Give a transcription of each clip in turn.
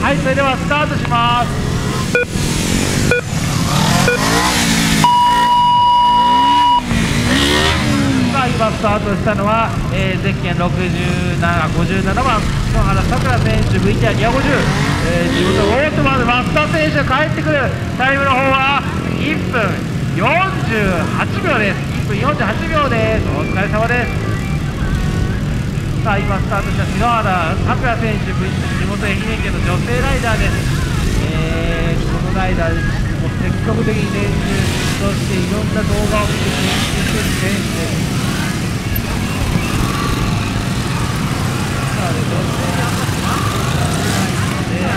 はい、それではスタートします。さあ、今スタートしたのは、ゼッケン57、57番篠原さくら選手、 VTR250、地元オートマンの増田選手が帰ってくる。タイムの方は1分48秒です。1分48秒です。お疲れ様です。さあ、今スタートした篠原さくら選手、地元愛媛県の女性ライダーです。このライダーも積極的に練習、そしていろんな動画を見て研究している選手です。さあ、女性にあんまりマスクが出ないので、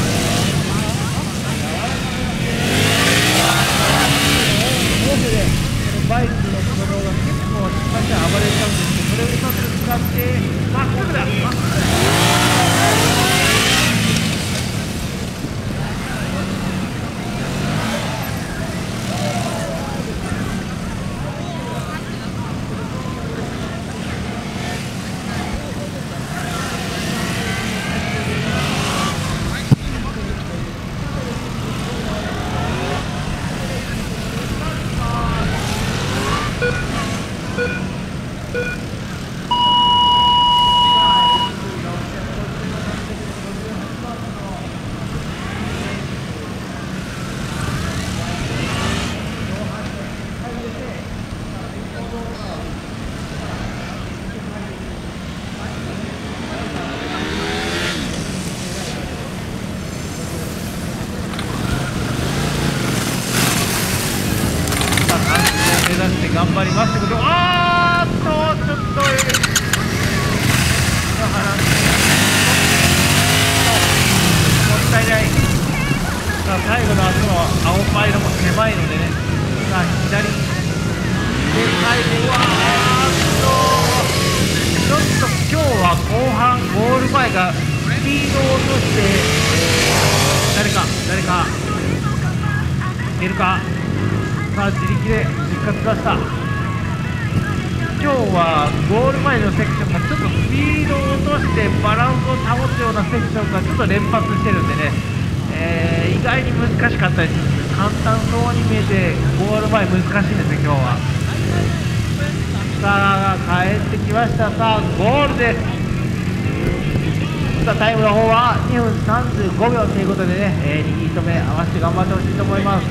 バイクの鼓動が結構しっかり暴れちゃうんですけど、それをうまく使ってまっすぐだ。頑張りますけど、ちょっと篠原もったいない。さあ、最後の後の青パイロも狭いのでね、さあ左で最後ちょっと今日は後半ゴール前がスピードを落として、誰か出るか。さあ、自力で復活しました。今日はゴール前のセクションがちょっとスピードを落としてバランスを保つようなセクションがちょっと連発してるんでね、意外に難しかったりするんです。簡単そうに見えてゴール前難しいんですね、今日は。さあ、帰ってきました。さあ、ゴールです。さあ、タイムの方は2分35秒ということでね、2ヒート目合わせて頑張ってほしいと思います。